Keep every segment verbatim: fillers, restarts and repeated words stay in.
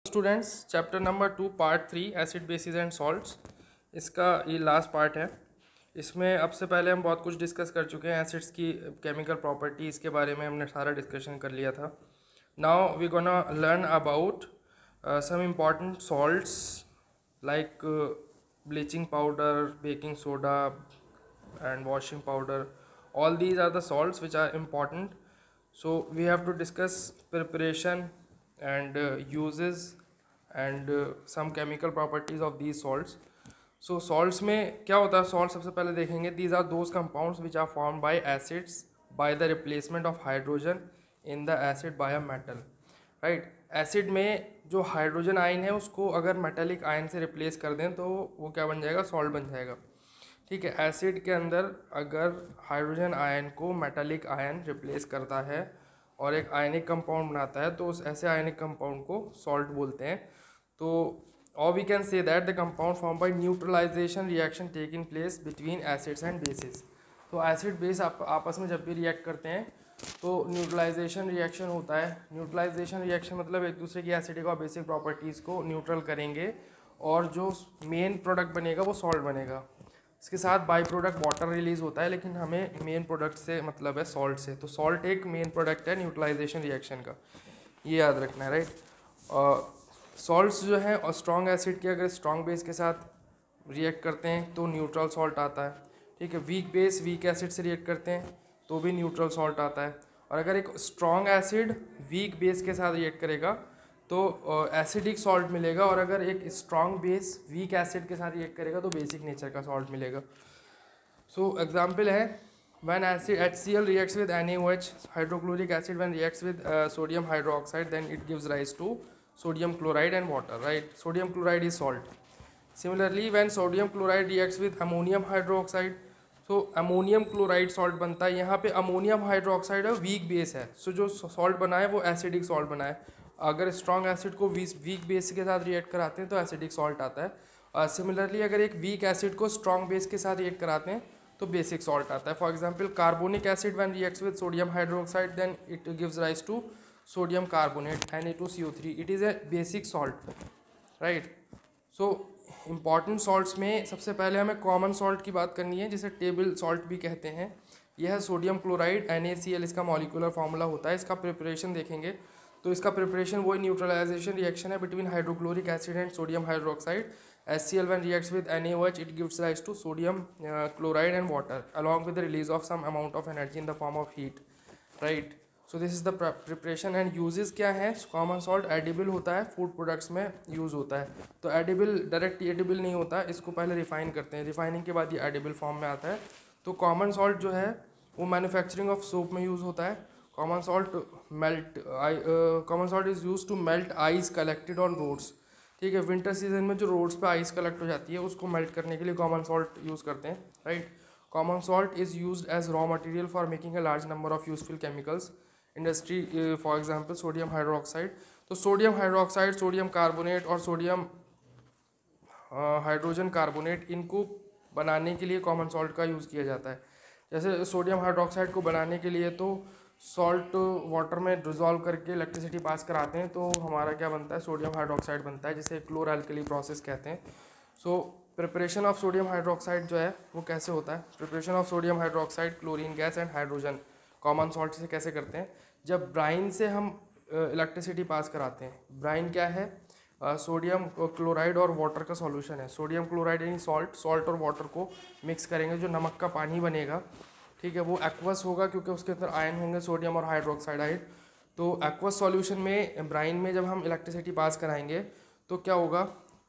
Students, chapter number two part three acid bases and salts, इसका ये last part है। इसमें अब से पहले हम बहुत कुछ डिस्कस कर चुके हैं। एसिड्स की केमिकल प्रॉपर्टीज़ के बारे में हमने सारा डिस्कशन कर लिया था। Now we gonna learn about some important salts like bleaching powder, baking soda and washing powder. All these are the salts which are important, so we have to discuss preparation and uh, uses and uh, some chemical properties of these salts. So salts में क्या होता है? salt सबसे पहले देखेंगे, these are those compounds which are formed by acids by the replacement of hydrogen in the acid by a metal, right? Acid में जो hydrogen ion है उसको अगर मेटेलिक आयन से रिप्लेस कर दें तो वो क्या बन जाएगा? सॉल्ट बन जाएगा। ठीक है, एसिड के अंदर अगर हाइड्रोजन आयन को मेटालिक आयन रिप्लेस करता है और एक आयनिक कंपाउंड बनाता है तो उस ऐसे आयनिक कंपाउंड को सॉल्ट बोलते हैं। तो और we can say that the compound form by neutralisation reaction taking place between acids and bases. तो एसिड बेस आप, आपस में जब भी रिएक्ट करते हैं तो न्यूट्रलाइजेशन रिएक्शन होता है। न्यूट्रलाइजेशन रिएक्शन मतलब एक दूसरे की एसिडिक और बेसिक प्रॉपर्टीज़ को न्यूट्रल करेंगे और जो मेन प्रोडक्ट बनेगा वो सॉल्ट बनेगा। इसके साथ बाई प्रोडक्ट वाटर रिलीज होता है, लेकिन हमें मेन प्रोडक्ट से मतलब है सॉल्ट से। तो सॉल्ट एक मेन प्रोडक्ट है न्यूट्रलाइजेशन रिएक्शन का, ये याद रखना है, राइट। सॉल्ट्स जो है और स्ट्रॉन्ग एसिड के अगर स्ट्रॉन्ग बेस के साथ रिएक्ट करते हैं तो न्यूट्रल सॉल्ट आता है। ठीक है, वीक बेस वीक एसिड से रिएक्ट करते हैं तो भी न्यूट्रल सॉल्ट आता है। और अगर एक स्ट्रॉन्ग एसिड वीक बेस के साथ रिएक्ट करेगा तो एसिडिक uh, सॉल्ट मिलेगा, और अगर एक स्ट्रॉन्ग बेस वीक एसिड के साथ रिएक्ट करेगा तो बेसिक नेचर का सॉल्ट मिलेगा। सो एग्जांपल है, when acid HCl reacts with NaOH, hydrochloric acid when reacts with sodium hydroxide then it gives rise to sodium chloride and water, right. Sodium chloride is salt. Similarly when sodium chloride reacts with ammonium hydroxide, तो ammonium chloride salt बनता है। यहाँ पे ammonium hydroxide है, weak base है, so so जो salt बना है वो एसिडिक सॉल्ट बना है। अगर स्ट्रॉन्ग एसिड को वीक बेस के साथ रिएक्ट कराते हैं तो एसिडिक सॉल्ट आता है। सिमिलरली uh, अगर एक वीक एसिड को स्ट्रॉन्ग बेस के साथ रिएक्ट कराते हैं तो बेसिक सॉल्ट आता है। For example carbonic acid when reacts with sodium hydroxide then it gives rise to sodium carbonate N A two C O three, it is a basic salt, right. So important salts में सबसे पहले हमें common salt की बात करनी है, जिसे table salt भी कहते हैं। यह है sodium chloride, N A C L इसका मॉलिक्यूलर फार्मूला होता है। इसका प्रिपरेशन देखेंगे तो इसका प्रिपरेशन वही न्यूट्रलाइजेशन रिएक्शन है between hydrochloric acid and sodium hydroxide. HCl when reacts with NaOH it gives rise to sodium uh, chloride and water along with the release of some amount of energy in the form of heat, right. So this is the preparation and uses क्या है। Common salt edible होता है, food products में use होता है। तो edible direct edible नहीं होता, इसको पहले रिफाइन करते हैं, रिफाइनिंग के बाद ये एडिबल फॉर्म में आता है। तो कॉमन सॉल्ट जो है वो मैन्युफैक्चरिंग ऑफ सोप में यूज़ होता है। Common salt melt common salt is use to melt ice collected on roads. ठीक है, विंटर सीजन में जो रोड्स पे आइस कलेक्ट हो जाती है उसको मेल्ट करने के लिए कॉमन सॉल्ट यूज़ करते हैं, right. Common salt is used as raw material for making a large number of useful chemicals industry, for example sodium hydroxide. तो सोडियम हाइड्रोक्साइड, सोडियम कार्बोनेट और सोडियम हाइड्रोजन कार्बोनेट, इनको बनाने के लिए common salt का use किया जाता है। जैसे सोडियम हाइड्रोक्साइड को बनाने के लिए तो सॉल्ट वाटर में डिजॉल्व करके इलेक्ट्रिसिटी पास कराते हैं तो हमारा क्या बनता है? सोडियम हाइड्रोक्साइड बनता है, जिसे क्लोर अल्कली प्रोसेस कहते हैं। So preparation of sodium hydroxide जो है वो कैसे होता है? Preparation of sodium hydroxide, chlorine gas and hydrogen common salt से कैसे करते हैं? जब ब्राइन से हम इलेक्ट्रिसिटी पास कराते हैं। ब्राइन क्या है? सोडियम क्लोराइड और वाटर का सॉल्यूशन है। सोडियम क्लोराइड यानी सॉल्ट, सॉल्ट और वाटर को मिक्स करेंगे, जो नमक का पानी बनेगा, ठीक है, वो एक्वस होगा क्योंकि उसके अंदर आयन होंगे सोडियम और हाइड्रोक्साइड आयन। तो एक्वस सॉल्यूशन में ब्राइन में जब हम इलेक्ट्रिसिटी पास कराएंगे तो क्या होगा?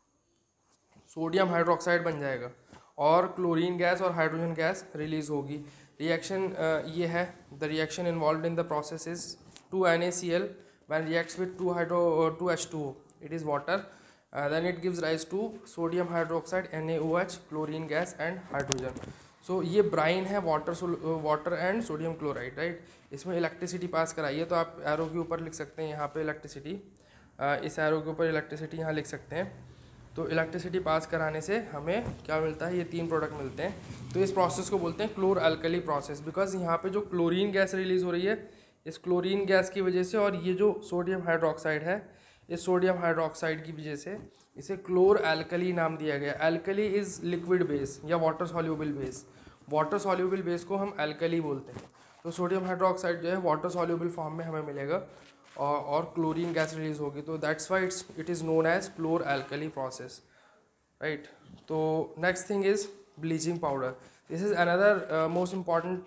सोडियम हाइड्रोक्साइड बन जाएगा और क्लोरीन गैस और हाइड्रोजन गैस रिलीज होगी। रिएक्शन ये है, the reaction involve in the process is two N A C L when reacts with two hydro two H two O, it is water, then it gives rise to sodium hydroxide, N A O H, chlorine gas and hydrogen. So ये brine है, water water and sodium chloride, right. इसमें electricity pass कराइए तो आप arrow के ऊपर लिख सकते हैं यहाँ पे इलेक्ट्रिसिटी, इस एरो के ऊपर इलेक्ट्रिसिटी यहाँ लिख सकते हैं। तो इलेक्ट्रिसिटी पास कराने से हमें क्या मिलता है? ये तीन प्रोडक्ट मिलते हैं। तो इस प्रोसेस को बोलते हैं क्लोर अल्कली प्रोसेस, बिकॉज यहाँ पे जो क्लोरीन गैस रिलीज़ हो रही है, इस क्लोरीन गैस की वजह से, और ये जो सोडियम हाइड्रोक्साइड है इस सोडियम हाइड्रोक्साइड की वजह से इसे क्लोर एल्कली नाम दिया गया। एल्कली इज़ लिक्विड बेस या water soluble base. Water soluble base को हम एल्कली बोलते हैं। तो सोडियम हाइड्रोक्साइड जो है वाटर सॉल्यूबल फॉर्म में हमें मिलेगा और, और क्लोरीन गैस रिलीज होगी, तो that's why it's it is known as chlor alkali process, right. तो next thing is bleaching powder. This is another most important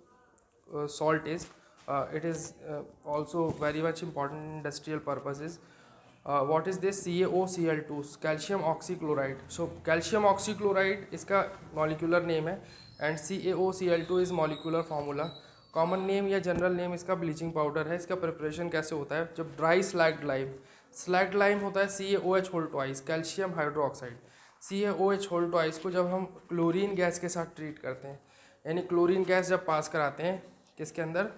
salt is it is uh, also very much important in industrial purposes. Uh, what is this? C a O C l two, calcium oxychloride. So calcium oxychloride इसका molecular name है and C a O C l two is molecular formula. Common name या general name इसका bleaching powder है। इसका preparation कैसे होता है? जब dry slaked lime slaked lime होता है C A O H whole twice calcium hydroxide, C A O H whole twice को जब हम क्लोरीन गैस के साथ ट्रीट करते हैं, यानी क्लोरीन गैस जब पास कराते हैं किसके अंदर,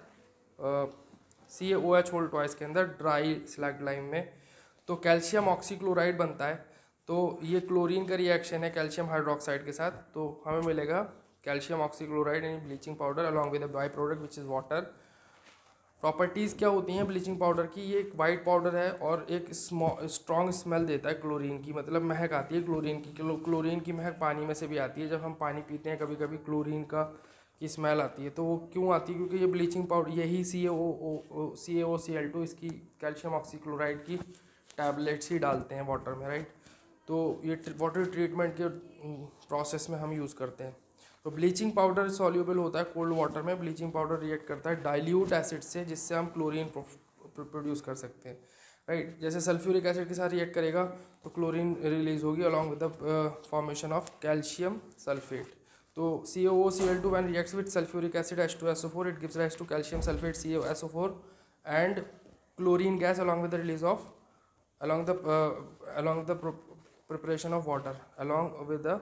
C A O H whole twice के अंदर ड्राई स्लैग्ड लाइम में, तो कैल्शियम ऑक्सीक्लोराइड बनता है। तो ये क्लोरीन का रिएक्शन है कैल्शियम हाइड्रोक्साइड के साथ, तो हमें मिलेगा कैल्शियम ऑक्सीक्लोराइड यानी bleaching powder along with the by product which is water. Properties क्या होती हैं ब्लीचिंग पाउडर की? ये एक वाइट पाउडर है और एक स्ट्रॉन्ग स्मेल देता है क्लोरीन की, मतलब महक आती है क्लोरीन की। क्लोरीन की महक पानी में से भी आती है। जब हम पानी पीते हैं कभी कभी क्लोरीन का की स्मेल आती है, तो वो क्यों आती है? क्योंकि ये ब्लीचिंग पाउडर यही C A O C A O C L two इसकी कैल्शियम ऑक्सीक्लोराइड की टैबलेट्स ही डालते हैं वाटर में, राइट। तो ये वाटर ट्रीटमेंट के प्रोसेस में हम यूज़ करते हैं। तो ब्लीचिंग पाउडर सॉल्यूबल होता है कोल्ड वाटर में। ब्लीचिंग पाउडर रिएक्ट करता है डाइल्यूट एसिड से, जिससे हम क्लोरीन प्रोड्यूस कर सकते हैं, राइट। जैसे सल्फ्यूरिक एसिड के साथ रिएक्ट करेगा तो क्लोरीन रिलीज होगी along with the formation of calcium sulphate. तो C A O C L two when reacts with sulphuric acid H two S O four, it gives rise to calcium sulphate C A S O four and chlorine gas along with the release of along the uh, along the preparation of water along with the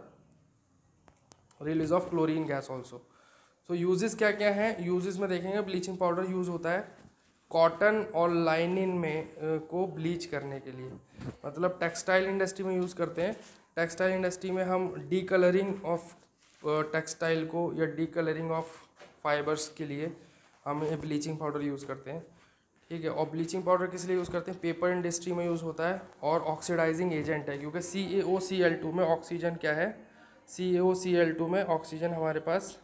release of chlorine gas also. so uses क्या क्या हैं? uses में देखेंगे bleaching powder use होता है cotton और linen में uh, को ब्लीच करने के लिए, मतलब टेक्सटाइल इंडस्ट्री में यूज़ करते हैं। टेक्सटाइल इंडस्ट्री में हम डी कलरिंग ऑफ टेक्सटाइल को या डी कलरिंग ऑफ फाइबर्स के लिए हम ब्लीचिंग पाउडर यूज़ करते हैं, ठीक है। और ब्लीचिंग पाउडर किस लिए यूज़ करते हैं? पेपर इंडस्ट्री में यूज़ होता है और ऑक्सीडाइजिंग एजेंट है, क्योंकि C A O C L two में ऑक्सीजन क्या है? C A O C L two में ऑक्सीजन हमारे पास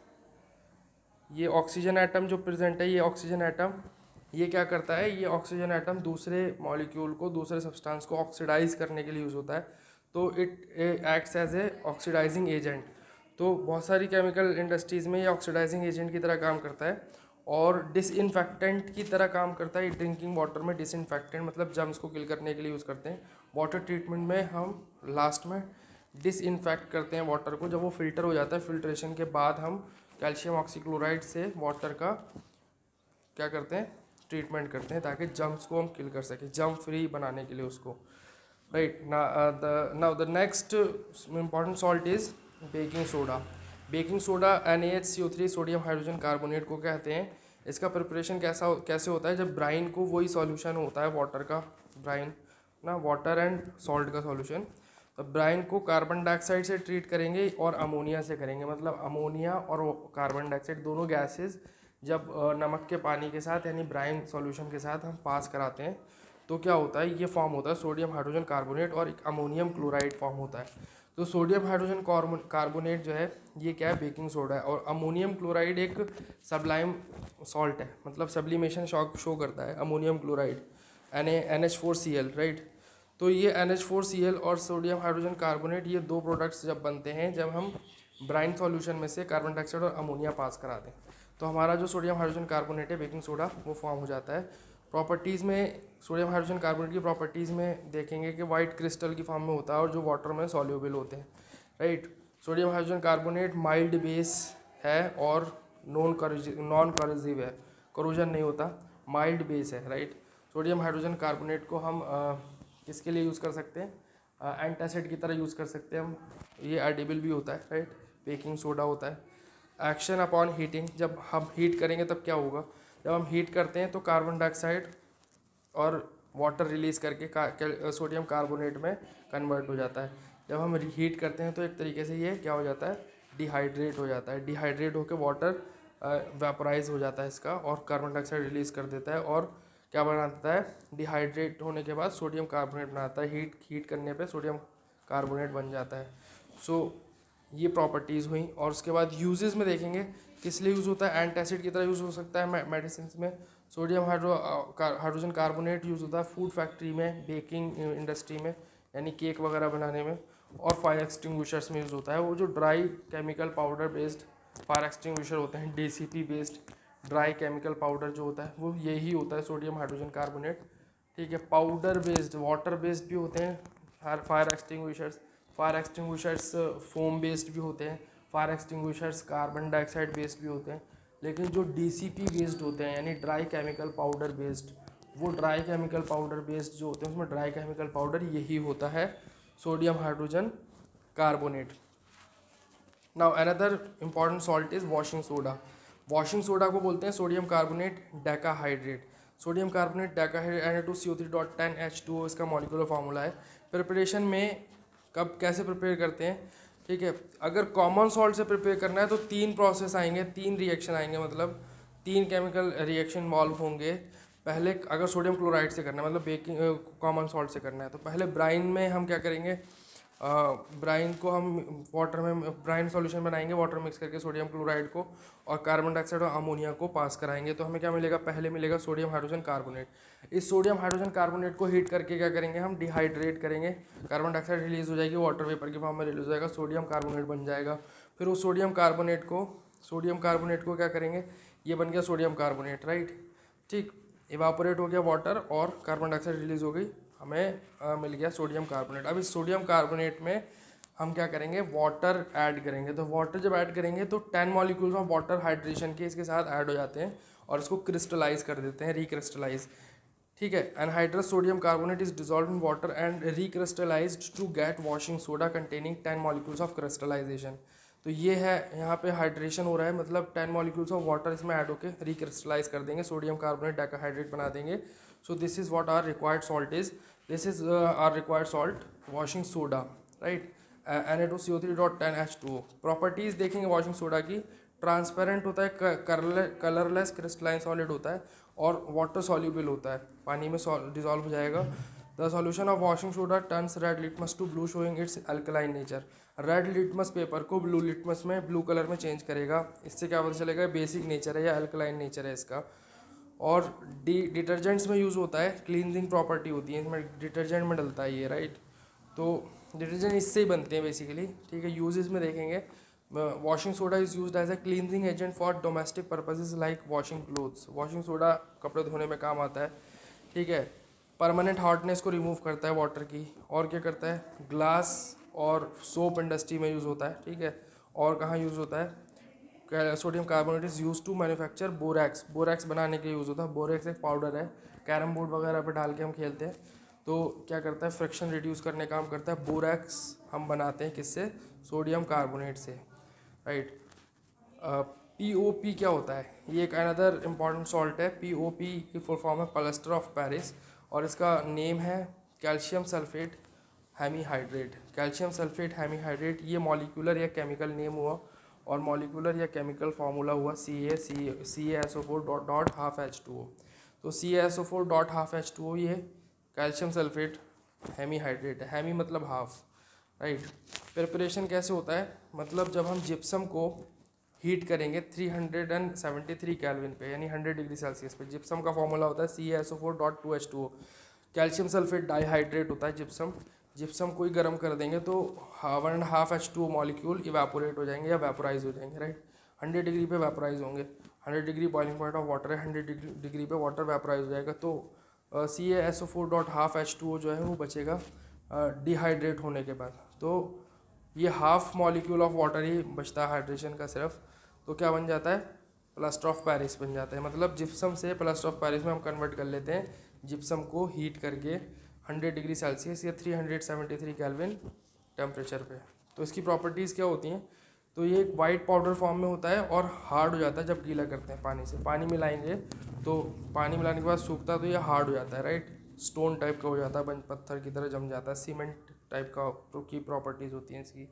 ये ऑक्सीजन एटम जो प्रेजेंट है, ये ऑक्सीजन एटम ये क्या करता है? ये ऑक्सीजन एटम दूसरे मॉलिक्यूल को, दूसरे सब्सटेंस को ऑक्सीडाइज करने के लिए यूज़ होता है, तो it acts as a oxidising agent. तो बहुत सारी केमिकल इंडस्ट्रीज़ में ये ऑक्सीडाइजिंग एजेंट की तरह काम करता है और डिसइनफेक्टेंट की तरह काम करता है। ड्रिंकिंग वाटर में डिसइनफेक्टेंट मतलब जर्म्स को किल करने के लिए यूज़ करते हैं। वाटर ट्रीटमेंट में हम लास्ट में डिसइनफेक्ट करते हैं वाटर को। जब वो फिल्टर हो जाता है, फिल्ट्रेशन के बाद हम कैल्शियम ऑक्सीक्लोराइड से वाटर का क्या करते हैं? ट्रीटमेंट करते हैं, ताकि जर्म्स को हम किल कर सकें, जर्म फ्री बनाने के लिए उसको, right. Now the next important salt is baking soda. Baking soda N A H C O three sodium hydrogen carbonate को कहते हैं। इसका प्रिपरेशन कैसा कैसे होता है? जब ब्राइन को, वही सॉल्यूशन होता है वाटर का, ब्राइन ना वाटर एंड सॉल्ट का सॉल्यूशन, तो ब्राइन को कार्बन डाइऑक्साइड से ट्रीट करेंगे और अमोनिया से करेंगे। मतलब अमोनिया और कार्बन डाइऑक्साइड दोनों गैसेस जब नमक के पानी के साथ यानी ब्राइन सॉल्यूशन के साथ हम पास कराते हैं, तो क्या होता है? ये फॉर्म होता है सोडियम हाइड्रोजन कार्बोनेट और एक अमोनियम क्लोराइड फॉर्म होता है। तो सोडियम हाइड्रोजन कार्बोनेट जो है ये क्या है? बेकिंग सोडा है। और अमोनियम क्लोराइड एक सबलाइम सॉल्ट है, मतलब सब्लिमेशन शॉक शो करता है। Ammonium chloride N A N H four C L, right. तो ये N H four C L और सोडियम हाइड्रोजन कार्बोनेट ये दो प्रोडक्ट्स जब बनते हैं, जब हम ब्राइन सॉल्यूशन में से कार्बन डाइऑक्साइड और अमोनिया पास कराते हैं, तो हमारा जो सोडियम हाइड्रोजन कार्बोनेट है बेकिंग सोडा वो फॉर्म हो जाता है। प्रॉपर्टीज़ में सोडियम हाइड्रोजन कार्बोनेट की प्रॉपर्टीज़ में देखेंगे कि वाइट क्रिस्टल की फॉर्म में होता है और जो वाटर में सॉल्यूबल होते हैं, right. Sodium hydrogen carbonate mild base है और नॉन नॉन करोजिव है, करोजन नहीं होता, माइल्ड बेस है, राइट। सोडियम हाइड्रोजन कार्बोनेट को हम आ, किसके लिए यूज़ कर सकते हैं? एंटासिड की तरह यूज़ कर सकते हैं हम। ये एडिबल भी होता है, राइट। बेकिंग सोडा होता है। एक्शन अपॉन हीटिंग, जब हम हीट करेंगे तब क्या होगा? जब हम हीट करते हैं तो कार्बन डाइऑक्साइड और वाटर रिलीज़ करके सोडियम कार्बोनेट में कन्वर्ट हो जाता है। जब हम हीट करते हैं तो एक तरीके से ये क्या हो जाता है? डिहाइड्रेट हो जाता है। डिहाइड्रेट होकर वाटर वेपोराइज हो जाता है इसका और कार्बन डाइऑक्साइड रिलीज़ कर देता है और क्या बनाता है, डिहाइड्रेट होने के बाद सोडियम कार्बोनेट बनाता है, हीट हीट करने पे सोडियम कार्बोनेट बन जाता है। सो so, ये प्रॉपर्टीज़ हुई। और उसके बाद यूजेस में देखेंगे किस लिए यूज़ होता है, एंटासिड की तरह यूज़ हो सकता है मेडिसिन में। Sodium hydro hydrogen carbonate use होता है फूड फैक्ट्री में, बेकिंग इंडस्ट्री में यानी केक वगैरह बनाने में, और फायर एक्सटिंग्विशर्स में यूज़ होता है। वो जो dry chemical powder based fire extinguisher होते हैं, DCP based dry chemical powder जो होता है वो यही होता है सोडियम हाइड्रोजन कार्बोनेट। ठीक है, पाउडर बेस्ड वाटर बेस्ड भी होते हैं fire extinguishers. Fire extinguishers foam based भी होते हैं, fire extinguishers carbon dioxide based भी होते हैं। लेकिन जो डीसीपी बेस्ड होते हैं यानी ड्राई केमिकल पाउडर बेस्ड, वो ड्राई केमिकल पाउडर बेस्ड जो होते हैं उसमें ड्राई केमिकल पाउडर यही होता है sodium hydrogen carbonate. Now another important salt is washing soda. Washing soda को बोलते हैं sodium carbonate decahydrate. Sodium carbonate decahydrate N A two C O three dot ten H two O इसका molecular formula है। Preparation में कब कैसे prepare करते हैं, ठीक है, अगर कॉमन सॉल्ट से प्रिपेयर करना है तो तीन प्रोसेस आएंगे, तीन रिएक्शन आएंगे, मतलब तीन केमिकल रिएक्शन इन्वॉल्व होंगे। पहले अगर सोडियम क्लोराइड से करना है मतलब बेकिंग कॉमन सॉल्ट से करना है तो पहले ब्राइन में हम क्या करेंगे, ब्राइन को हम वाटर में ब्राइन सॉल्यूशन बनाएंगे वाटर मिक्स करके सोडियम क्लोराइड को और कार्बन डाइऑक्साइड और अमोनिया को पास कराएंगे। तो हमें क्या मिलेगा, पहले मिलेगा सोडियम हाइड्रोजन कार्बोनेट। इस सोडियम हाइड्रोजन कार्बोनेट को हीट करके क्या करेंगे, हम डिहाइड्रेट करेंगे, कार्बन डाइऑक्साइड रिलीज हो जाएगी, वाटर वेपर के फॉर्म में रिलीज हो जाएगा, सोडियम कार्बोनेट बन जाएगा। फिर उस सोडियम कार्बोनेट को सोडियम कार्बोनेट को क्या करेंगे, ये बन गया सोडियम कार्बोनेट, राइट। ठीक, इवापोरेट हो गया वाटर और कार्बन डाइऑक्साइड रिलीज हो गई, हमें आ, मिल गया सोडियम कार्बोनेट। अब इस सोडियम कार्बोनेट में हम क्या करेंगे, वाटर ऐड करेंगे। तो वाटर जब ऐड करेंगे तो ten molecules of water hydration के इसके साथ ऐड हो जाते हैं और इसको क्रिस्टलाइज कर देते हैं, रिक्रिस्टलाइज। ठीक है, anhydrous sodium carbonate is dissolve in water and recrystallized to get washing soda containing ten molecules of crystallization. तो ये है यहाँ पे हाइड्रेशन हो रहा है, मतलब टेन मॉलिक्यूल्स ऑफ वाटर इसमें ऐड होकर रिक्रिस्टलाइज कर देंगे, सोडियम कार्बोनेट डेकाहाइड्रेट बना देंगे। So this is what our required salt is, this is our required salt washing soda, right. N A two C O three dot ten H two O. Properties देखेंगे washing soda की, transparent होता है, colourless crystalline solid होता है और water soluble होता है, पानी में डिजॉल्व हो जाएगा। The solution of washing soda turns red litmus to blue showing its alkaline nature. Red litmus paper को ब्लू लिटमस में ब्लू कलर में चेंज करेगा, इससे क्या पता चलेगा बेसिक नेचर है या अल्कलाइन नेचर है इसका। और डी डिटर्जेंट्स में यूज़ होता है, क्लींजिंग प्रॉपर्टी होती है इसमें, डिटर्जेंट में डलता है ये, राइट। तो डिटर्जेंट इससे ही बनते हैं बेसिकली, ठीक है। यूजेस में देखेंगे, washing soda is used as a cleansing agent for domestic purposes like washing clothes. Washing soda कपड़े धोने में काम आता है, ठीक है। परमानेंट हार्डनेस को रिमूव करता है वाटर की। और क्या करता है, ग्लास और सोप इंडस्ट्री में यूज़ होता है, ठीक है। और कहाँ यूज़ होता है, sodium carbonate is use to manufacture borax. Borax बनाने के लिए यूज़ होता है। बोरैक्स एक पाउडर है, कैरम बोर्ड वगैरह पे डाल के हम खेलते हैं तो क्या करता है, फ्रिक्शन रिड्यूस करने काम करता है। बोरैक्स हम बनाते हैं किससे, सोडियम कार्बोनेट से, राइट। पी ओ पी क्या होता है, ये एक अनदर इम्पॉर्टेंट सॉल्ट है। पी ओ पी की फुल फॉर्म है प्लास्टर ऑफ पेरिस और इसका नेम है calcium sulphate hemihydrate. Calcium sulphate hemihydrate ये मॉलिक्यूलर या केमिकल नेम हुआ और मॉलिक्यूलर या केमिकल फार्मूला हुआ C A C C S O four dot dot half H two O. तो C S O four dot half H two O ये calcium sulphate hemihydrate है, hemi मतलब half, right. Preparation कैसे होता है, मतलब जब हम जिप्सम को हीट करेंगे three hundred seventy three kelvin पे यानी हंड्रेड डिग्री सेल्सियस पे, जिप्सम का फॉर्मूला होता है C S O four dot two H two O. Calcium sulphate dihydrate होता है जिप्सम। जिप्सम को ही गर्म कर देंगे तो one and half H two molecule evaporate हो जाएंगे या वेपोराइज हो जाएंगे, राइट। हंड्रेड डिग्री पे वेपोराइज होंगे, hundred degree boiling point of water है, हंड्रेड डिग्री पे वाटर वेपोराइज हो जाएगा। तो C A S O four dot half H two O जो है वो बचेगा डिहाइड्रेट uh, होने के बाद। तो ये हाफ मॉलिक्यूल ऑफ वाटर ही बचता है हाइड्रेशन का सिर्फ। तो क्या बन जाता है, प्लास्टर ऑफ पेरिस बन जाता है। मतलब जिप्सम से प्लास्टर ऑफ पेरिस में हम कन्वर्ट कर लेते हैं जिप्सम को हीट करके हंड्रेड डिग्री सेल्सियस या three hundred seventy three kelvin temperature पे। तो इसकी प्रॉपर्टीज़ क्या होती हैं, तो ये एक वाइट पाउडर फॉर्म में होता है और हार्ड हो जाता है जब गीला करते हैं पानी से। पानी मिलाएंगे तो पानी मिलाने के बाद सूखता है तो ये हार्ड हो जाता है, राइट। स्टोन टाइप का हो जाता है, बंज पत्थर की तरह जम जाता है, सीमेंट टाइप का की प्रॉपर्टीज़ होती हैं इसकी।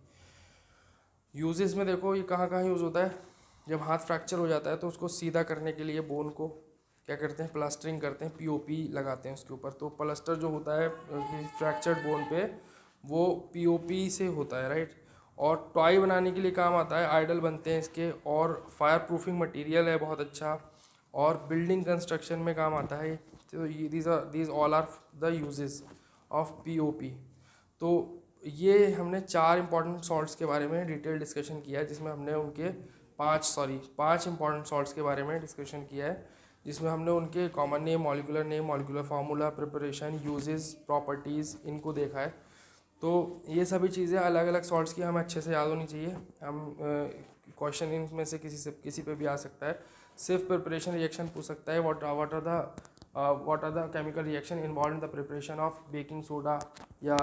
यूजेस में देखो ये कहाँ कहाँ यूज़ होता है, जब हाथ फ्रैक्चर हो जाता है तो उसको सीधा करने के लिए बोन को क्या करते हैं, प्लास्टरिंग करते हैं, पीओपी लगाते हैं उसके ऊपर। तो प्लास्टर जो होता है फ्रैक्चर्ड बोन पे, वो पीओपी से होता है, राइट। और टॉय बनाने के लिए काम आता है, आइडल बनते हैं इसके, और फायर प्रूफिंग मटेरियल है बहुत अच्छा, और बिल्डिंग कंस्ट्रक्शन में काम आता है। तो ये these are these all are the uses of POP. तो ये हमने चार इंपॉर्टेंट सॉल्ट्स के बारे में डिटेल डिस्कशन किया है, जिसमें हमने उनके पांच सॉरी पांच इंपॉर्टेंट सॉल्ट्स के बारे में डिस्कशन किया है, जिसमें हमने उनके common name, molecular name, molecular formula, preparation, uses, properties, इनको देखा है। तो ये सभी चीज़ें अलग अलग सॉल्ट्स की हमें अच्छे से याद होनी चाहिए। हम क्वेश्चन इनमें से किसी से किसी पे भी आ सकता है। सिर्फ प्रिपरेशन रिएक्शन पूछ सकता है, what what are the what are the chemical reaction involve in the preparation of baking soda या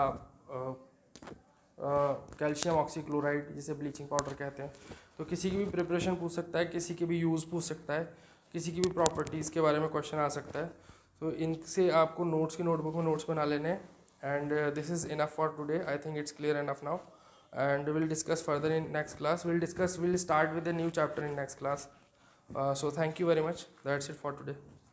कैल्शियम ऑक्सीक्लोराइड, जिसे ब्लीचिंग पाउडर कहते हैं। तो किसी की भी प्रिपरेशन पूछ सकता है, किसी के भी यूज़ पूछ सकता है, किसी की भी प्रॉपर्टीज़ के बारे में क्वेश्चन आ सकता है। तो इनसे आपको नोट्स की नोटबुक में नोट्स बना लेने हैं। And this is enough for today, I think it's clear enough now, and we'll discuss further in next class. We'll discuss we'll start with a new chapter in next class. Uh, so thank you very much. That's it for today.